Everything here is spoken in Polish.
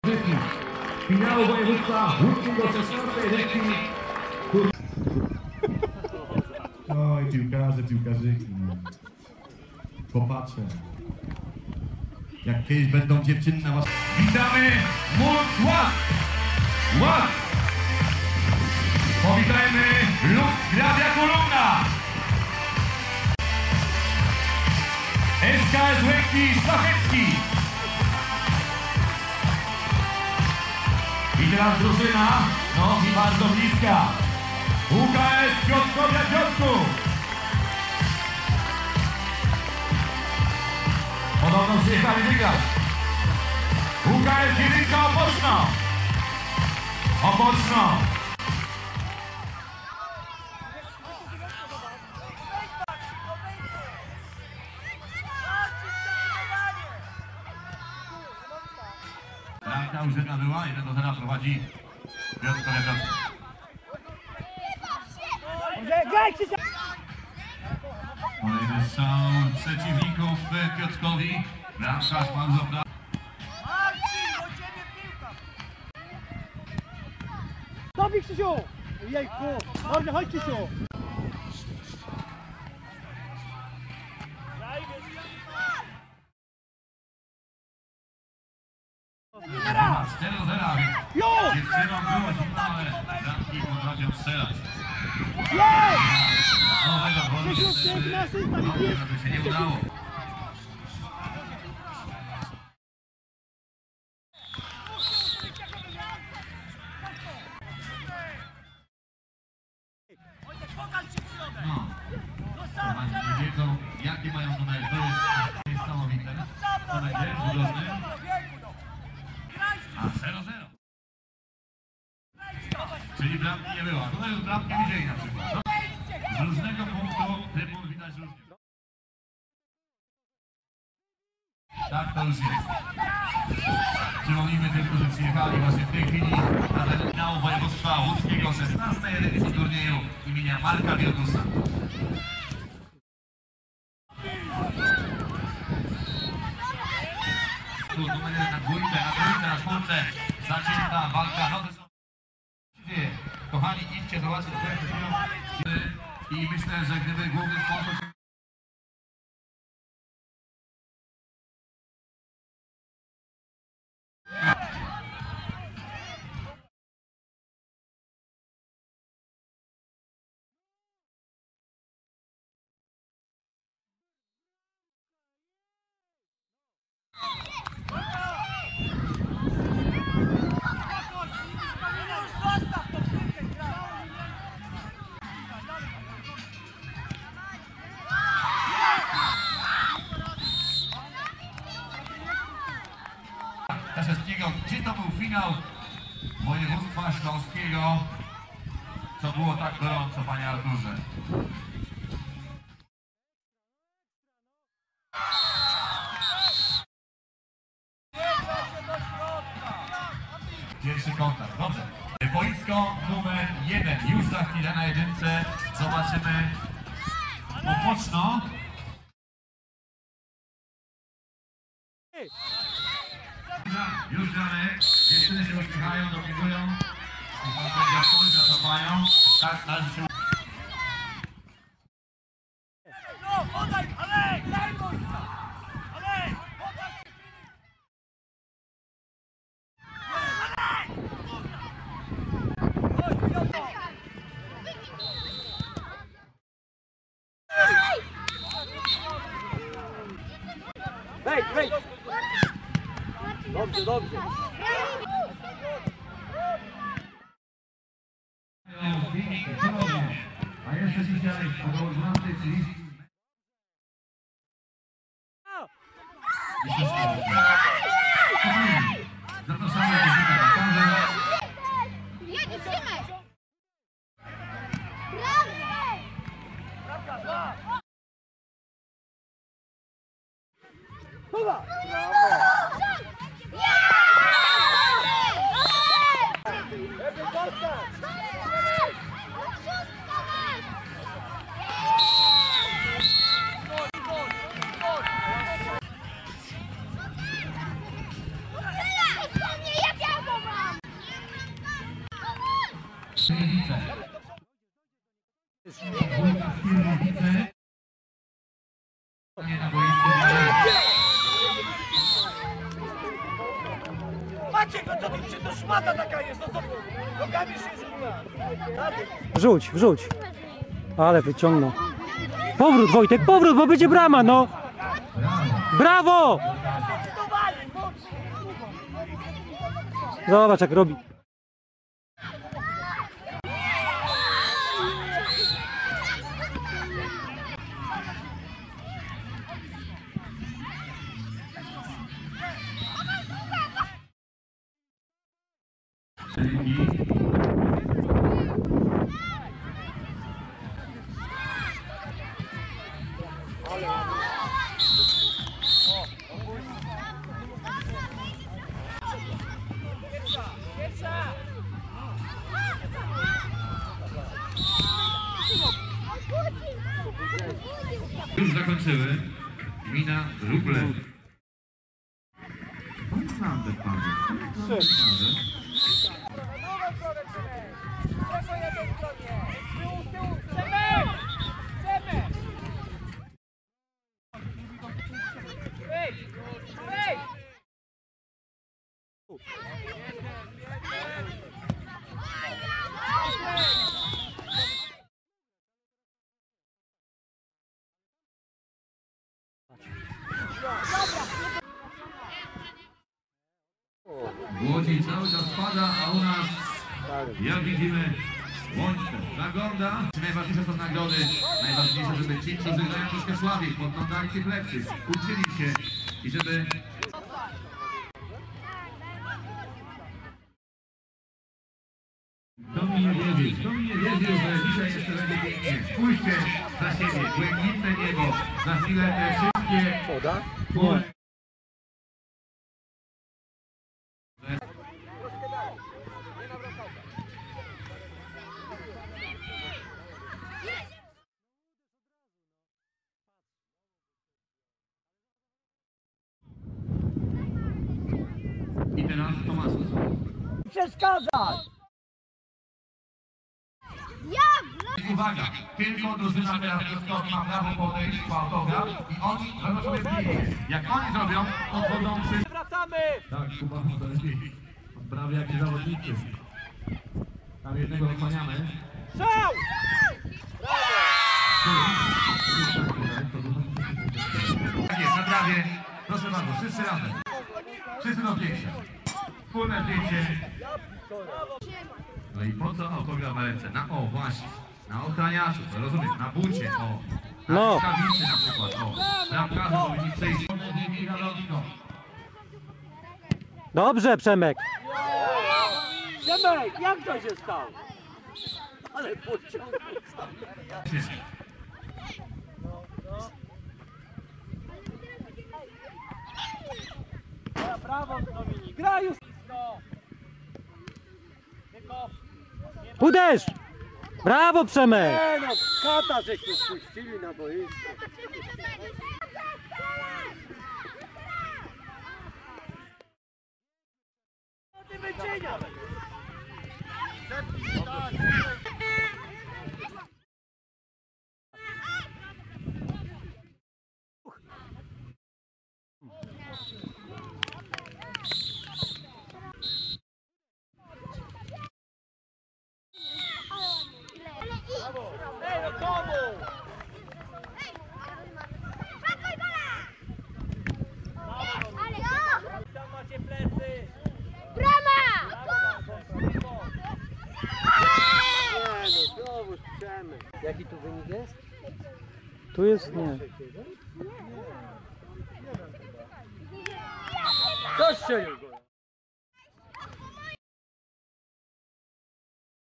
Finału województwa łódzkiego 16. edycji. Oj, piłkarzyki. Popatrzę. Jak kiedyś będą dziewczyny na was... Witamy Młódź Łask! Powitajmy Lux Grabia Kolumna! SKS Łęki Szlachecki! I teraz drużyna, no i bardzo bliska. UKS Piotrkowia Piotrków! Podobno przyjechali wygrać. UKS Jedynka Opoczno! Opoczno! Bramka już jedna była, 1-0 prowadzi Piotrkowia Piotrków. Kolejny strzał przeciwników Piotrkowi. Bramkarz bardzo prawy. Dobij, Krzysiu! Jejku! Dobrze, chodź, Krzysiu! Chyba 4-0, więc dziewczynom było zimno, ale bramki potrafią strzelać. Nowego golu niestety, żeby się nie udało. Chłopaki nie wiedzą, jakie mają numery. To jest niesamowite. To będzie cudowny. A 0-0. Czyli bramki nie było. Tutaj już bramki widzieli na przykład. No, z różnego punktu trybun widać różnie. Tak to już jest. Przypomnijmy tym, którzy przyjechali właśnie w tej chwili na ten finał województwa łódzkiego 16. edycji turnieju imienia Marka Wielkusa. Tu numery na dwójce, na czwórce, zacięta walka. No to są... Kochani, idźcie zobaczyć i myślę, że gdyby główny sponsor... Gdzie to był finał województwa śląskiego, co było tak gorąco, panie Arturze? Pierwszy kontakt, dobrze. Boisko numer 1, już za chwilę na jedynce zobaczymy Opoczno. Już gramy, dziewczyny się uśmiechają, dopiłują i pan będzie spojrzeć, cofają. Tak, należy się... Wejdź! Dobrze. A jeszcze dzisiaj około 12:30. Zapraszamy do widzenia na kamerę. Jedzie, Szymek! Brawo! Nie, jak Skierniewice. Dwójka Skierniewice. Nie na boisku. Maciek, no co ty czy to szmata taka jest? No co ty? Nogami się rzuca. Wrzuć, wrzuć. Ale wyciągnął. Powrót, Wojtek, powrót, bo będzie brama, no. Brawo! Zobacz, jak robi. Już zakończyły. Gmina Ruble. Znam te pany. W Łodzi cały czas spada, a u nas, jak widzimy, słońce zagląda. Najważniejsze są nagrody, najważniejsze, żeby ci, którzy grają troszkę słabiej, podglądali tych lepszych, uczyli się i żeby... Kto mi nie wierzył, że dzisiaj jeszcze będzie pięknie. Spójrzcie za siebie, błękitne niebo, za chwilę te wszystkie... Woda? Nie. I teraz Tomasus. Przeszkadzać! Uwaga, tylko drużyna teraz wioskowi ma prawo podejść po autograf i oni zrobią sobie zdjęcie. Jak oni zrobią, to wchodzą wszyscy. Wracamy! Tak, Kuba, to lepiej. Prawie jak zawodnicy. Tam jednego ochraniamy. Strzał! Tak jest, na trawie. Proszę bardzo, wszyscy razem. Wszyscy do zdjęcia. Wspólne zdjęcie. No i po co autograf na ręce? O właśnie, na ochraniaczu, to rozumiem, na bucie, o. Na No. rękawicy na przykład, o. Bramkarze powinni przejść. Dobrze, Przemek. Przemek, jak to się stało? Ale pociągnął. Brawo, Dominik. Graj już! Tylko... Uderz! Brawo, Przemek! Nie no, kata żeśmy spuścili na boisko. Co ty wyczyniasz? Ej, no komu? Tam macie plecy. Brama! Nie no, znowu Przemek. Jaki tu wynik jest? Tu jest nie. Co strzelił go?